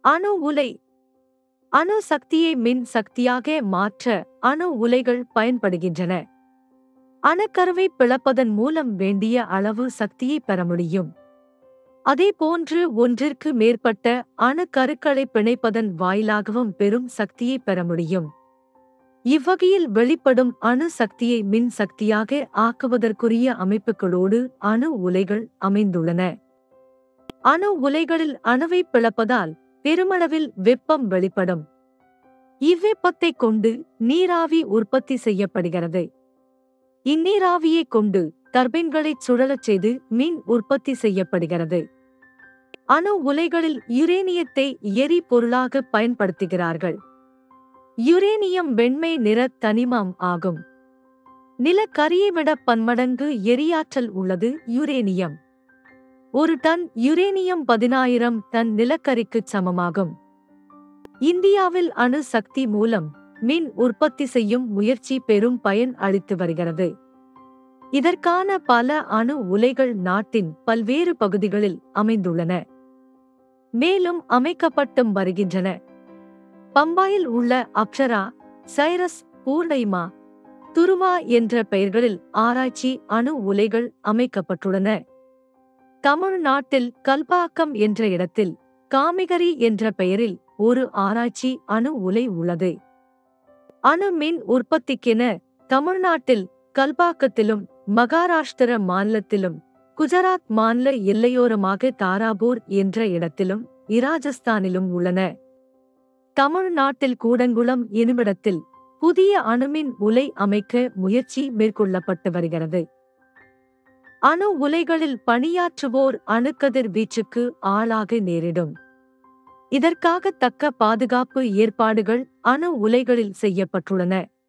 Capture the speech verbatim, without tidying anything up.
அணு உலை. அணு சக்தியை மின் சக்தியாக மாற்ற அணு உலைகள் பயன்படுகின்றன. அணுக்கருவை பிளப்பதன் மூலம் வேண்டிய அளவு சக்தியை பெற முடியும். அதேபோன்று ஒன்றிற்கு மேற்பட்ட அணுக்கருக்களை பிணைப்பதன் வாயிலாகவும் பெரும் சக்தியை பெற முடியும். இவ்வகையில் வெளிப்படும் அணு சக்தியை மின் சக்தியாக ஆக்குவதற்குரிய அமைப்புகளோடு அணு உலைகள் அமைந்துள்ளன. அணு உலைகளில் அணுவை பிளப்பதால் பெருமளவில் வெப்பம் வெளிப்படும். இவ்வெப்பத்தைக் கொண்டு நீராவி உற்பத்தி செய்யப்படுகிறது. இந்நீராவியைக் கொண்டு டர்பைன்களைச் சுழலச் செய்து மின் உற்பத்தி செய்யப்படுகிறது. அணு உலைகளில் யுரேனியத்தை எரிபொருளாக பயன்படுத்துகிறார்கள். யுரேனியம் வெண்மை நிற தனிமம் ஆகும். நிலக்கரியை விட பன்மடங்கு எரியாற்றல் உள்ளது யுரேனியம். ஒரு டன் யுரேனியம் பதினாயிரம் டன் நிலக்கரிக்குச் சமமாகும். இந்தியாவில் அணு சக்தி மூலம் மின் உற்பத்தி செய்யும் முயற்சி பெரும் பயன் அளித்து வருகிறது. இதற்கான பல அணு உலைகள் நாட்டின் பல்வேறு பகுதிகளில் அமைந்துள்ளன. மேலும் அமைக்கப்பட்டும் வருகின்றன. பம்பாயில் உள்ள அப்சரா, சைரஸ், பூர்ணிமா, துருவா என்ற பெயர்களில் ஆராய்ச்சி அணு உலைகள் அமைக்கப்பட்டுள்ளன. தமிழ்நாட்டில் கல்பாக்கம் என்ற இடத்தில் காமிகரி என்ற பெயரில் ஒரு ஆராய்ச்சி அணு உலை உள்ளது. அணு மின் உற்பத்திக்கென தமிழ்நாட்டில் கல்பாக்கத்திலும் மகாராஷ்டிர மாநிலத்திலும் குஜராத் மாநில எல்லையோரமாக தாராபூர் என்ற இடத்திலும் இராஜஸ்தானிலும் உள்ளன. தமிழ்நாட்டில் கூடங்குளம் எனுமிடத்தில் புதிய அணுமின் உலை அமைக்க முயற்சி மேற்கொள்ளப்பட்டு வருகிறது. அணு உலைகளில் பணியாற்றுவோர் அணுக்கதிர் வீச்சுக்கு ஆளாக நேரிடும். இதற்காக தக்க பாதுகாப்பு ஏற்பாடுகள் அணு உலைகளில் செய்யப்பட்டுள்ளன.